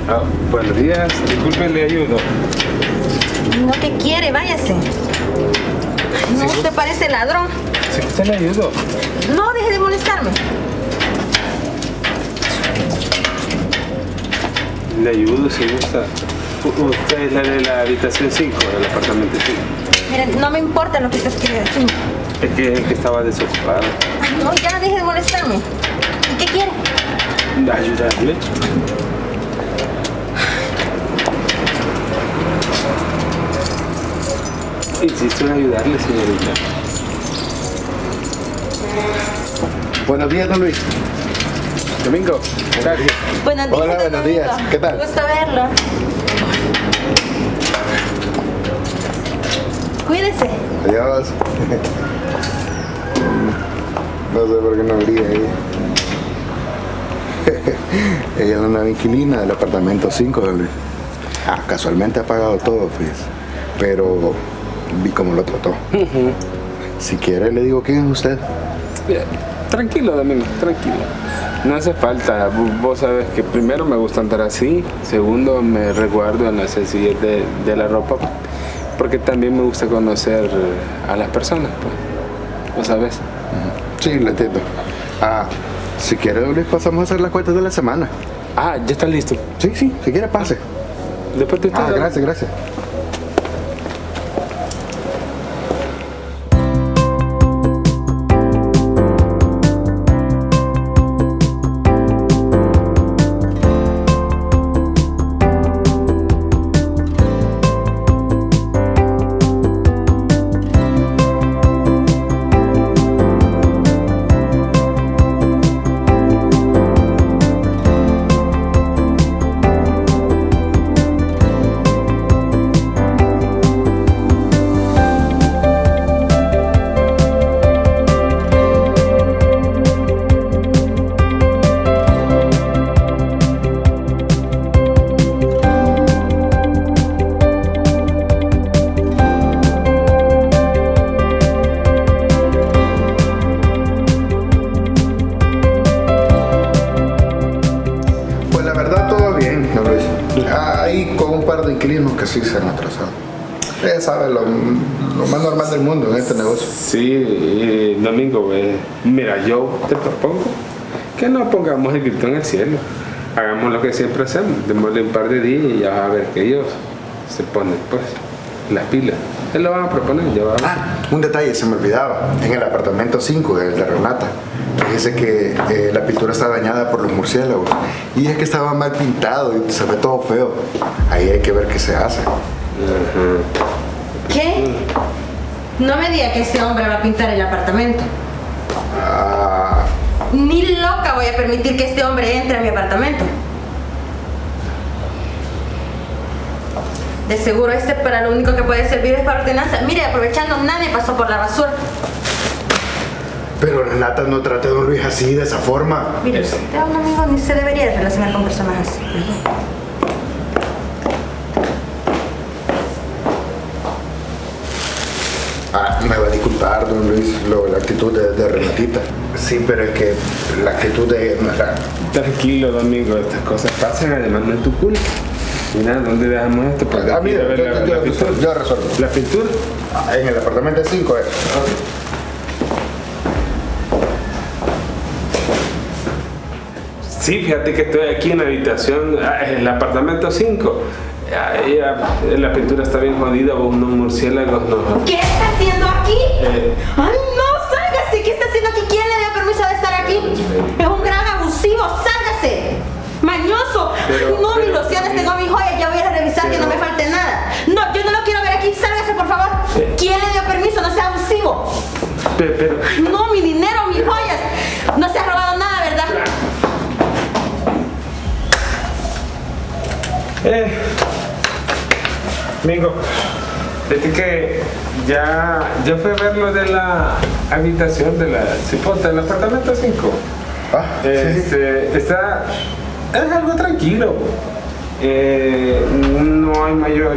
Buenos días, disculpe, le ayudo. No te quiere, váyase. No, usted parece ladrón. Sí, usted le ayudo. No, deje de molestarme. Le ayudo si gusta. Usted es la de la habitación 5, del apartamento 5. Miren, no me importa lo que usted quiere decir. Es que estaba desocupado. Ay, no, ya deje de molestarme. ¿Y qué quiere? Ayudarle. Insisto en ayudarle, señorita. Buenos días, don Luis. Domingo, gracias. Buenos días. Hola, buenos días. ¿Qué tal? Gusto verlo. Cuídese. Adiós. No sé por qué no abría ella. Ella es la nueva inquilina del apartamento 5, don Luis. Casualmente ha pagado todo, fíjese. Pero vi cómo lo trató. Si quiere, le digo quién es usted. Tranquilo, Domingo, tranquilo. No hace falta. Vos sabes que primero me gusta andar así. Segundo, me resguardo en la sencillez de la ropa. Porque también me gusta conocer a las personas, pues. ¿Lo sabes? Sí, lo entiendo. Si quiere, don Luis, pasamos a hacer las cuentas de la semana. Ya está listo. Sí, si quiere, pase. Después te Gracias. Hay con un par de inquilinos que sí se han atrasado. Usted sabe lo más normal del mundo en este negocio. Sí, Domingo, mira, yo te propongo que no pongamos el grito en el cielo. Hagamos lo que siempre hacemos, démosle un par de días y ya va a ver que ellos se ponen, pues, las pilas. Él lo van a proponer, ya va a ver. Un detalle, se me olvidaba. En el apartamento 5, el de Renata, dice que la pintura está dañada por los murciélagos. Y es que estaba mal pintado y se ve todo feo. Ahí hay que ver qué se hace. ¿Qué? No me diga que este hombre va a pintar el apartamento. Ni loca voy a permitir que este hombre entre a mi apartamento. De seguro para lo único que puede servir es para ordenanza. Mire, aprovechando, nadie pasó por la basura. Pero Renata, no trate a don Luis así, de esa forma. Mire, usted es un amigo, ni se debería de relacionar con personas así. Me va a disculpar, don Luis, la actitud de Renatita. Sí, pero es que la actitud de ella no es la... Tranquilo, Domingo, estas cosas pasan, además no es tu culpa. Mira, ¿dónde dejamos esto? Mira, yo resuelvo. ¿La pintura? En el apartamento 5 es. Sí, fíjate que estoy aquí en la habitación, en el apartamento 5. La pintura está bien jodida, unos murciélagos no. ¿Qué está haciendo aquí? ¡Ay, no! ¡Sálgase! ¿Qué está haciendo aquí? ¿Quién le dio permiso de estar aquí? Es un gran abusivo. ¡Sálgase! ¡Mañoso! No, mis lociones, tengo mis joyas. Ya voy a revisar que no me falte nada. No, yo no lo quiero ver aquí. ¡Sálgase, por favor! ¿Quién le dio permiso? No sea abusivo. No, mi dinero, mis joyas. No se ha robado nada, ¿verdad? Domingo, desde que ya fui a ver lo de la habitación de la cipota, del apartamento 5. Está, es algo tranquilo. No hay mayor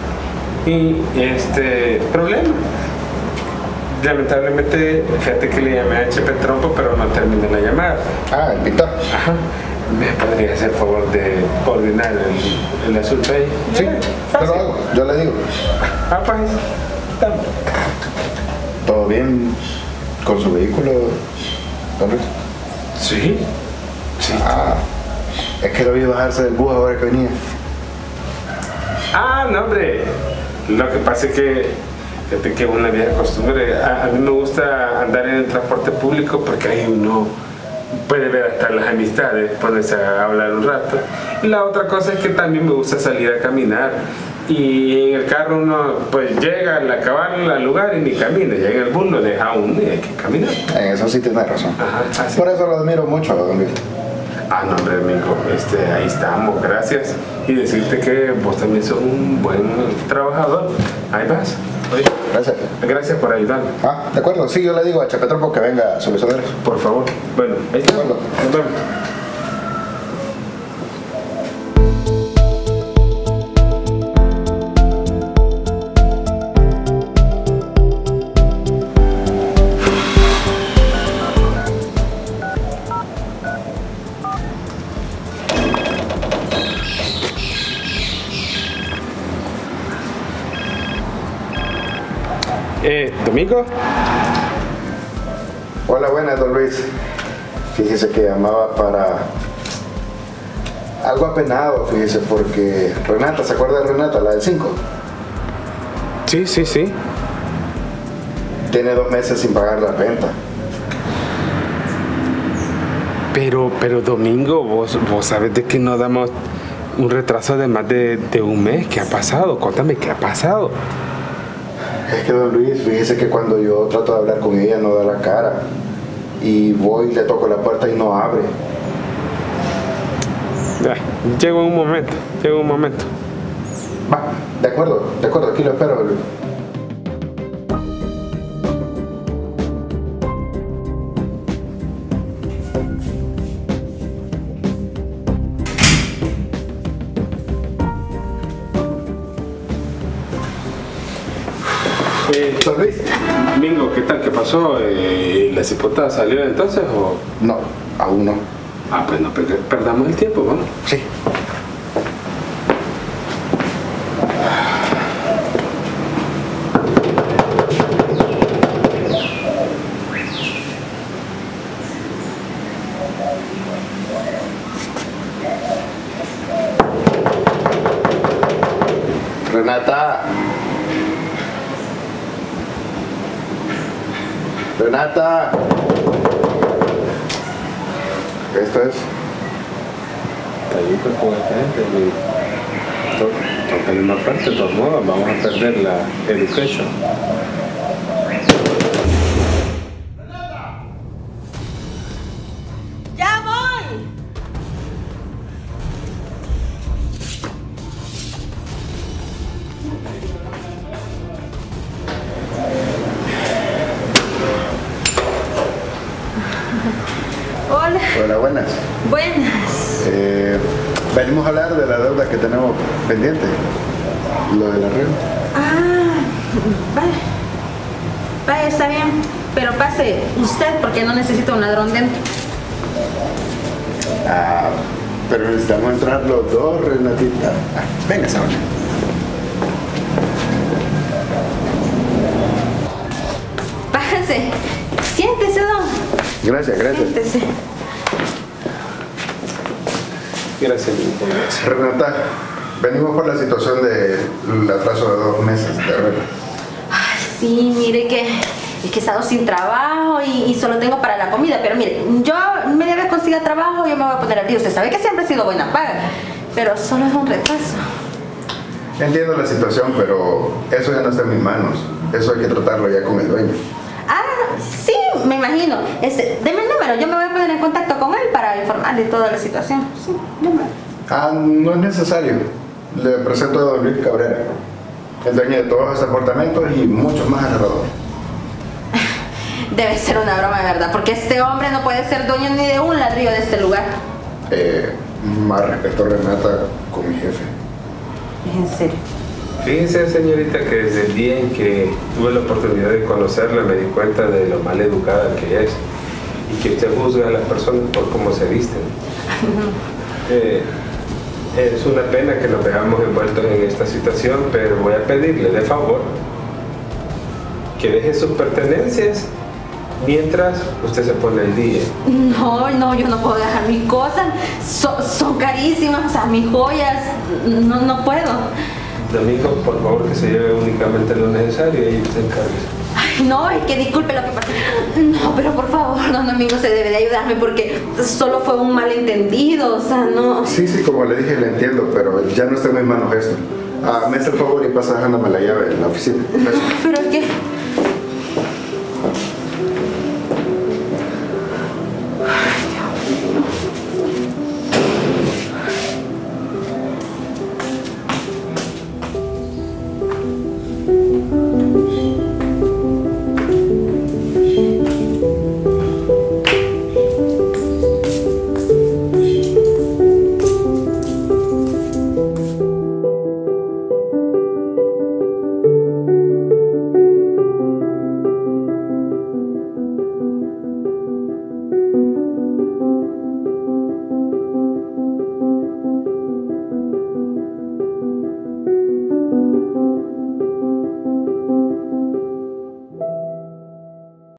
problema. Lamentablemente, fíjate que le llamé a HP Trompo, pero no terminé la llamada. El pintor. Ajá. ¿Me podría hacer favor de coordinar el asunto ahí? Sí, te lo hago, yo le digo. Ah, pues, estamos. ¿Todo bien con su vehículo, don Luis? Sí, sí. Ah, es que lo vi bajarse del bus ahora que venía. Ah, no, hombre. Lo que pasa es que, fíjate que es una vieja costumbre. A mí me gusta andar en el transporte público porque ahí uno puede ver hasta las amistades, ponerse a hablar un rato. Y la otra cosa es que también me gusta salir a caminar. Y en el carro uno pues llega al acabar al lugar y ni camina. Ya en el bus lo deja uno y hay que caminar. En eso sí tiene razón. Ajá, así. Por eso lo admiro mucho, don Luis. Ah, no, hombre, amigo, ahí estamos, gracias. Y decirte que vos también sos un buen trabajador. Ahí vas. Oye, Gracias. gracias por ayudarme. Ah, de acuerdo, sí, yo le digo a Chapetropo que venga a solucionar eso. Por favor. Bueno, ahí está. De acuerdo. Nos vemos. ¿Domingo? Hola, buenas, don Luis. Fíjese que llamaba para algo apenado, fíjese, porque Renata, ¿se acuerda de Renata, la del 5? Sí, sí, sí. Tiene 2 meses sin pagar la renta. Pero Domingo, vos sabes de que no damos un retraso de más de un mes. ¿Qué ha pasado? Cuéntame, ¿qué ha pasado? Es que don Luis, fíjese que cuando yo trato de hablar con ella no da la cara. Y voy, le toco la puerta y no abre. Ya, llegó un momento. Va, de acuerdo, aquí lo espero, don Luis. Don Luis. Domingo, ¿qué tal? ¿Qué pasó? ¿La cipotada salió entonces o...? No, aún no. Ah, pues no perdamos el tiempo, vamos. Sí. Renata. Renata. Esto es. Está ahí pues, con esta gente. Toca ir más fuerte, de todos modos, vamos a perder la education. ¡Ya voy! Hola. Hola, buenas. Buenas. Venimos a hablar de la deuda que tenemos pendiente. Lo de la renta. Ah, vale. Vale, está bien. Pero pase usted porque no necesito un ladrón dentro. Ah, pero necesitamos entrar los dos, Renatita. Ah, venga, Saúl. Pásense. Siéntese, don. Gracias. Siéntese. Gracias. Renata, venimos por la situación del atraso de 2 meses de renta. Ay, sí, mire que es que he estado sin trabajo y solo tengo para la comida. Pero mire, yo media vez consiga trabajo, yo me voy a poner al día. Usted sabe que siempre he sido buena paga, pero solo es un retraso. Entiendo la situación, pero eso ya no está en mis manos. Eso hay que tratarlo ya con el dueño. Ah, sí, me imagino. Deme el número, yo me voy a poner en contacto con él para informarle de toda la situación. Sí, número. Ah, no es necesario. Le presento a don Luis Cabrera, el dueño de todos estos apartamentos y muchos más alrededor. Debe ser una broma de verdad, porque este hombre no puede ser dueño ni de un ladrillo de este lugar. Más respeto, Renata, con mi jefe. Es en serio. Fíjense, señorita, que desde el día en que tuve la oportunidad de conocerla me di cuenta de lo mal educada que es y que usted juzga a las personas por cómo se visten. Es una pena que nos veamos envueltos en esta situación, pero voy a pedirle de favor que deje sus pertenencias mientras usted se pone al día. No, yo no puedo dejar mis cosas. Son carísimas, o sea, mis joyas. No puedo. Domingo, por favor, que se lleve únicamente lo necesario y usted encargue. Ay, no, es que disculpe lo que pasa. No, pero por favor, don Domingo, se debe de ayudarme porque solo fue un malentendido, o sea, no. Sí, como le dije, le entiendo, pero ya no está en mis manos esto. Me hace el favor y pasa dejándome la llave en la oficina. Gracias. Pero es que